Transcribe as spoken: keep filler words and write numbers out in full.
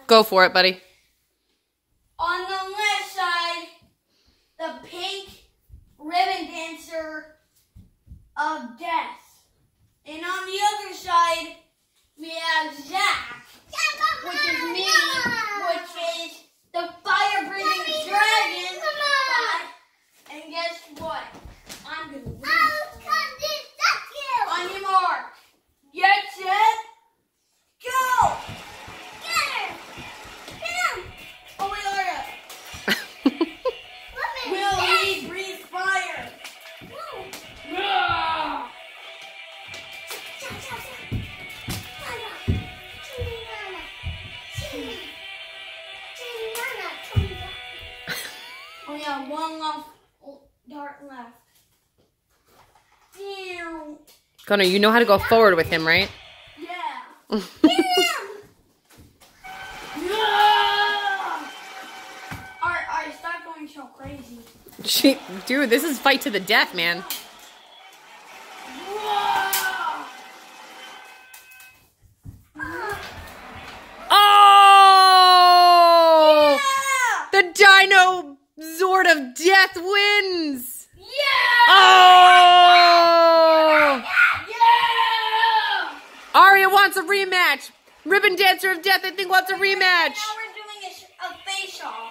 Go for it, buddy. On the left side, the pink ribbon dancer of death. And on the other side, we have Zach, which is me, which is the fire-breathing dragon. And guess what? I'm going to win. On your mark. Get set. Go! Get her! Get him! Oh, we are up. Will he breathe fire? No! Oh yeah, one left dart left. Ew. Connor, you know how to go forward with him, right? Yeah. Get him! No! Alright, alright, stop going so crazy. She, dude, this is fight to the death, man. Oh! Yeah! The Dino Zord of death wins! Yeah! Oh! Yeah! Aria wants a rematch. Ribbon Dancer of Death, I think, wants a rematch. Now we're doing a, a face-off.